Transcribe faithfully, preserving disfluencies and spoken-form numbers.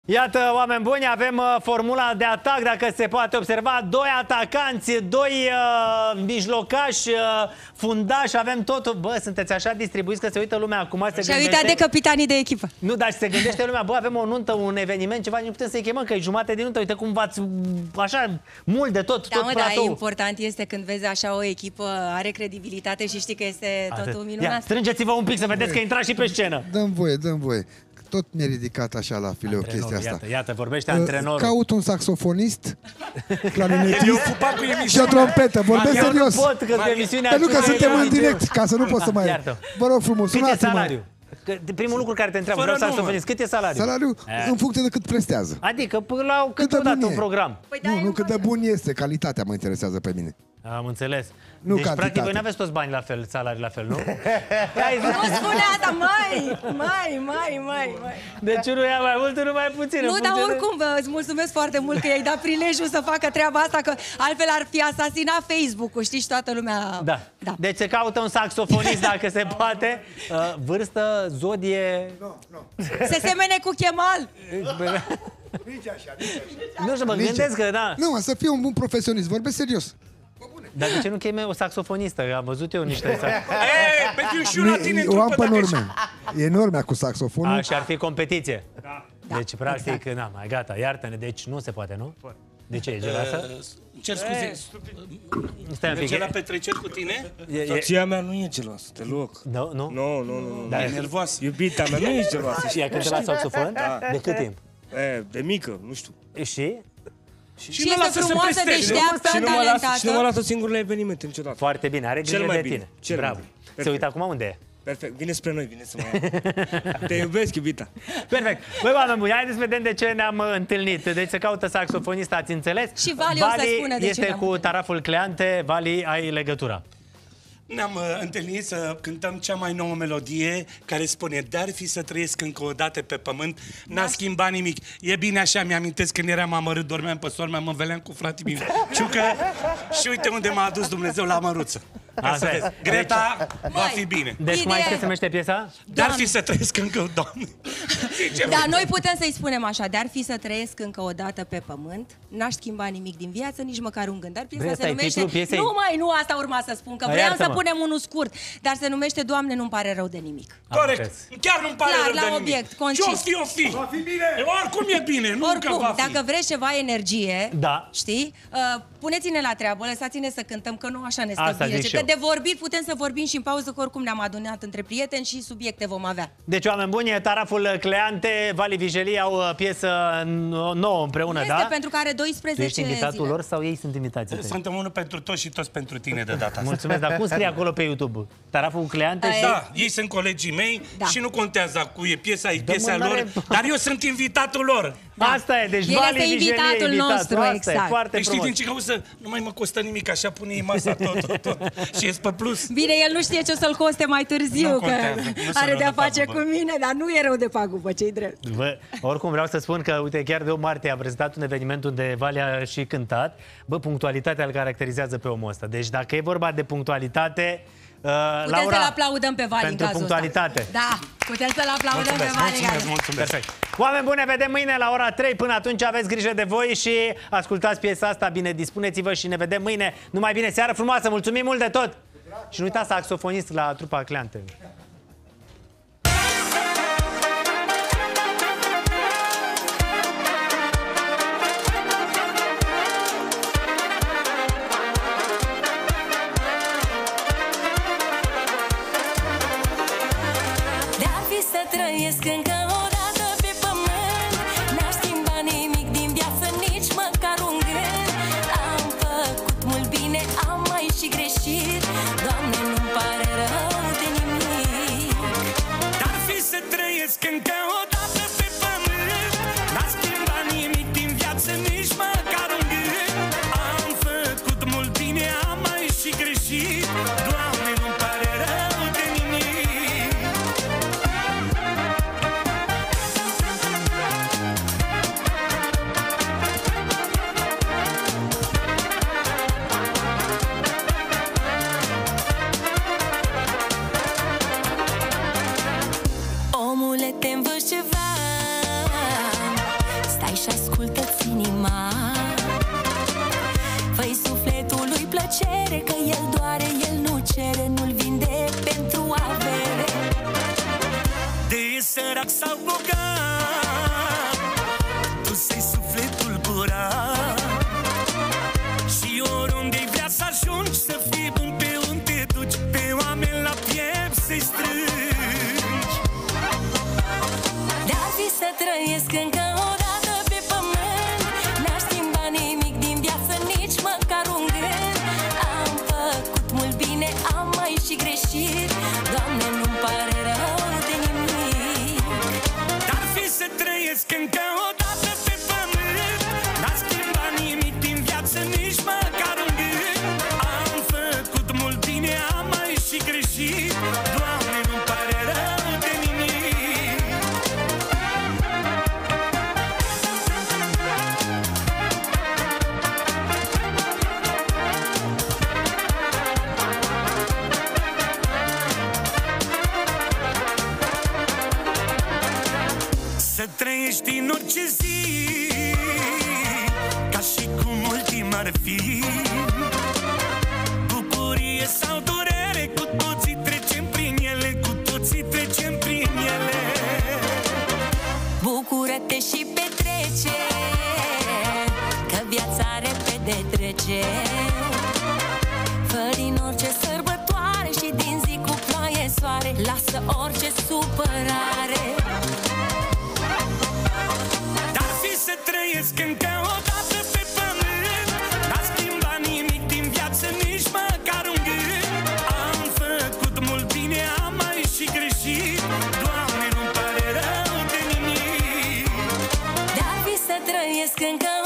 Iată, oameni buni, avem uh, formula de atac, dacă se poate observa. Doi atacanți, doi uh, mijlocași, uh, fundași, avem totul. Bă, sunteți așa distribuiți că se uită lumea acum. Se Și-a uitat de capitanii de echipă. Nu, dar se gândește lumea, bă, avem o nuntă, un eveniment, ceva, nu putem să-i chemăm, că e jumate din nuntă. Uite cum v-ați, așa, mult de tot, da, tot mă, platou. Da, important este când vezi așa o echipă, are credibilitate și știi că este totul minunat. Ia, strângeți-vă un pic să vedeți că intrați și pe scenă. Dăm voie, dăm voie. Tot mi-a ridicat așa la fileu Antrenor, chestia asta. Iată, iată, vorbește antrenorul. Caut un saxofonist, clarinetist și o trompetă. Vorbesc Eu serios. nu pot, că emisiunea Pentru că aceea suntem e în video. direct, ca să nu pot să mai... Iartă. Vă rog frumos, Cât e sunați-mă. salariu? Că primul lucru care te întreabă, vreau saxofonist, cât e salariul? Salariul în funcție de cât prestează. Adică până la cât de o dată bun un e. program. Păi da, Nu, e nu un cât de bun este, calitatea mă interesează pe mine. Am înțeles. Nu deci, cantitate. practic, voi n-aveți toți bani la fel, salarii la fel, nu? Nu spune asta, mai, mai, mai, mai, mai. Deci unul ia mai mult, unul mai puțin. Nu, dar oricum vă îți mulțumesc foarte mult că i-ai dat prilejul să facă treaba asta, că altfel ar fi asasinat Facebook-ul, știi, și toată lumea... Da. da. Deci se caută un saxofonist, dacă se poate. Uh, vârstă, zodie... Nu, nu. Se semene cu Chemal. Nici așa, nici așa. Nu știu, mă gândesc că, da. Nu, să fie un bun profesionist, vorbesc serios. Dar de ce nu cheme o saxofonistă? Am văzut eu niște saxofoniști. Ei, pe fiu și una tine O am pe dacă norme. E normea cu saxofonul. A, și ar fi competiție. Da. Deci, practic, exact. Na, mai gata, iartă-ne. Deci nu se poate, nu? De ce, e geloasă? Cer scuze, Stai un pic. merge la petreceri cu tine? E, e, Soția mea nu e geloasă, deloc. nu, nu? Nu, nu, nu. Da, E nervoasă. Iubita mea nu e geloasă. Și ea cântă la saxofon? Da. De cât timp? E, de mică, nu știu. Și? Și este frumoasă, deșteaptă, Și nu mă las, și nu mă talentată. las singur la evenimente niciodată. Foarte bine, are grijă Cel mai de bine, tine. cel mai Bravo. bine. Se Perfect. uită acum unde e? Perfect, vine spre noi, vine să mă ia. Te iubesc, iubita. Perfect. Băi, oameni buni, haideți să vedem de ce ne-am uh, întâlnit. Deci se caută saxofonist, ați înțeles? Și Vali o să spună de ce este ne-am cu întâlnit. taraful Cleante. Vali, ai legătura. Ne-am uh, întâlnit să cântăm cea mai nouă melodie care spune: dar fi să trăiesc încă o dată pe pământ, n-a schimbat nimic. E bine așa, mi-amintesc când eram amărât, dormeam pe sol, mă înveleam cu fratele meu Ciucă și uite unde m-a adus Dumnezeu, la Măruță. Ca să Asta e. vezi. Greta, va Mai. fi bine. Deci cum ai Ideea ce e- se numește piesa? Dar fi să trăiesc încă o Doamne. Zice, Dar noi putem să-i spunem așa, de-ar fi să trăiesc încă o dată pe pământ, n-aș schimba nimic din viață, nici măcar un gând. Dar piesa Vrei, se stai, numește... titlul piesei? Nu mai, nu asta urma să spun, că A, vreau să iartă-mă. punem unul scurt, dar se numește Doamne, nu-mi pare rău de nimic. Corect. înțeles. Chiar nu-mi pare Clar, rău la de nimic. obiect, concis. Ce-o fi, o fi. Va fi bine. Oricum e bine, nu că va Oricum, fi. dacă vreți ceva energie, Da. știi, uh, puneți-ne la treabă, lăsați-ne să cântăm, că nu așa ne stă Asta bine. zic și Că eu. de vorbit putem să vorbim și în pauză, că oricum ne-am adunat între prieteni și subiecte vom avea. Deci, oameni buni, taraful Cleante, Vali Vigelie au uh, piesă nouă împreună, Este da? pentru că are Tu doisprezece ești invitatul zile. lor sau ei sunt invitații tăi? Suntem unul pentru toți și toți pentru tine de data asta. Mulțumesc, dar cum scrie acolo pe YouTube? Taraful Cleante și... Da, ei sunt colegii mei Da. și nu contează cu e piesa, e Dă piesa mă, lor, n-are- dar eu sunt invitatul lor. Asta e, deci El Vali este Vigelie e invitatul nostru, Asta exact. e, foarte Păi știi frumos. din ce cauză? Nu mai mă costă nimic, așa pune ei masa tot, tot, tot. Și ies pe plus. Bine, el nu știe ce o să-l coste mai târziu, Nu că contează, nu sunt are rău de-a de face pagubă. cu mine, dar nu e rău de pagubă, ce-i drept. Bă, oricum vreau să spun că, uite, chiar de opt martie a prezentat un eveniment unde Vali a și cântat. Bă, punctualitatea îl caracterizează pe omul ăsta. Deci dacă e vorba de punctualitate, uh, Putem Laura, să-l aplaudăm pe Vali în pentru cazul punctualitate. ăsta. Da, putem să-l aplaudăm Mulțumesc, pe Vali. în mulțumesc, cazul- mulțumesc. Perfect. Oameni buni, ne vedem mâine la ora trei. Până atunci aveți grijă de voi și ascultați piesa asta. Bine, dispuneți-vă și ne vedem mâine. Numai bine, seară frumoasă, mulțumim mult de tot! Și nu uitați, saxofonist la trupa Cleante. De-ar fi să trăiesc încă o dată pe pământ, n-aș schimba nimic din viață, nici măcar un gând. Am făcut mult bine, am mai și greșit, Doamne, nu-mi pare rău de nimic. și ascultă-ți inima. Fă-i sufletului plăcere, că el doare, el nu cere, nu-l vinde pentru avere. De e sărac sau bogat, tu să-i sufletul curat. Și oriunde-i vrea să ajungi, să fii bun pe unde te duci, pe oameni la piept să-i strângi. De-ar fi să trăiesc încă o dată pe pământ, n-aș schimba nimic din viață, nici măcar un gând. Am făcut mult bine, am mai și greșit, Doamne, nu-mi pare rău de nimic. Dar fi să trăiesc încă o dată pe pământ, n-aș schimba nimic din viață, nici măcar un gând. Am făcut mult bine, am mai și greșit, Doamne, nu-mi pare rău de nimic. Să trăiești în orice zi ca și cum ultima ar fi. Bucurie sau durere, cu toții trecem prin ele, cu toții trecem prin ele. Bucură-te și petrece, că viața repede trece. Fă din orice sărbătoare și din zi cu ploaie soare, lasă orice supărare. Dar fi să trăiesc încă o dată pe pământ, n-aș schimba nimic din viață, nici măcar un gând. Am făcut mult bine, am mai și greșit, Doamne, nu-mi pare rău de nimic. Dar fi să trăiesc încă